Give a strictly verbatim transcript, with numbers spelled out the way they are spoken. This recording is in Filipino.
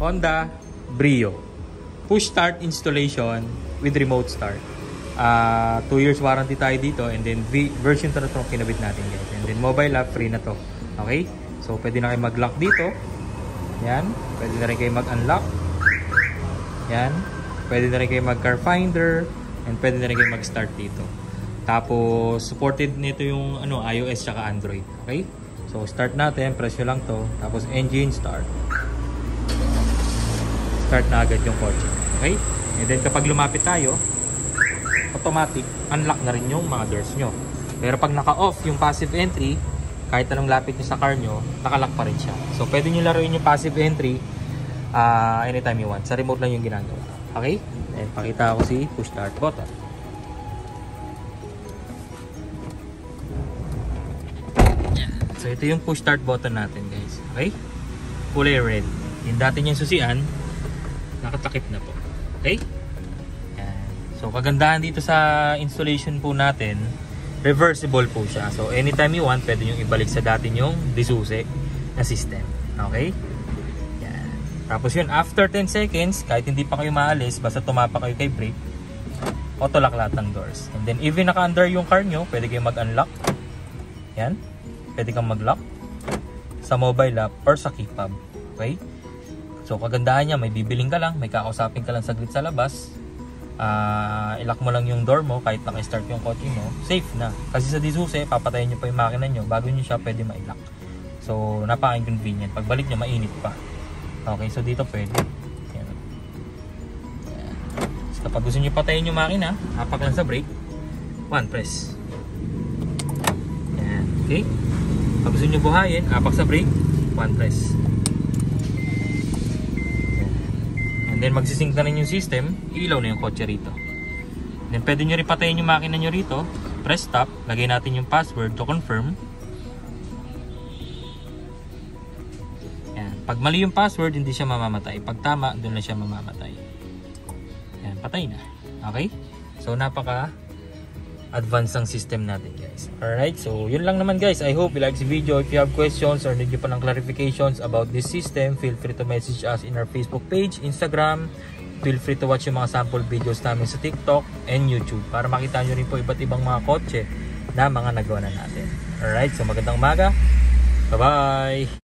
Honda Brio. Push start installation with remote start. Uh, two years warranty tayo dito, and then v version two na ito kinabit natin guys. And then mobile app, free na to. Okay? So pwede na kayo mag-lock dito. Yan. Pwede na rin kayo mag-unlock. Yan. Pwede na rin kayo mag-car finder. And pwede na rin kayo mag-start dito. Tapos supported nito yung ano, iOS tsaka Android. Okay? So start natin, press nyo lang to. Tapos engine start. Start na agad yung kotse. Okay? And then kapag lumapit tayo, automatic, unlock na rin yung mga doors nyo. Pero pag naka-off yung passive entry, kahit anong lapit nyo sa car nyo, nakalock pa rin siya. So pwede nyo laruin yung passive entry uh, anytime you want. Sa remote lang yung ginagawa. Okay? And pakita ako si push start button. So ito yung push start button natin guys. Okay? Kulay red. Yung dati niyang susian, nakatakip na po. Okay? Yan. So kagandahan dito sa installation po natin, reversible po siya. So anytime you want, pwede nyo ibalik sa dati nyong disuse na system. Okay? Yan. Tapos yun, after ten seconds, kahit hindi pa kayo maalis, basta tumapa kayo kay brake, auto lock lahat ng doors. And then even naka-under yung car nyo, pwede kayo mag-unlock. Yan. Pwede kang mag-lock sa mobile app or sa key fob. Okay? So kagandahan niya, may bibiling ka lang, may kakausapin ka lang saglit sa labas. Uh, ilock mo lang yung door mo kahit naka-start yung kotse mo, safe na. Kasi sa disuse, papatayin nyo pa yung makina nyo bago nyo siya pwede ma-lock. So napaka-inconvenient. Pagbalik nyo, mainit pa. Okay, so dito pwede. Yan. Yan. So, kapag gusto nyo patayin yung makina, hapak lang sa brake, one press. Yan. Okay? Pag gusto nyo buhayin, hapak sa brake, one press. And then magsisync na rin yung system, ilaw na yung kotse rito. Then pwede nyo rin patayin yung makina nyo rito, press stop, lagay natin yung password to confirm. Yan. Pag mali yung password, hindi siya mamamatay. Pag tama, doon na siya mamamatay. Yan, patay na. Okay? So napaka advanced ang system natin guys. Alright, so yun lang naman guys. I hope you like this video. If you have questions or need nyo pa ng clarifications about this system, feel free to message us in our Facebook page, Instagram. Feel free to watch yung mga sample videos namin sa TikTok and YouTube para makita nyo rin po iba't ibang mga kotse na mga nagawa na natin. Alright, so magandang umaga. Bye bye!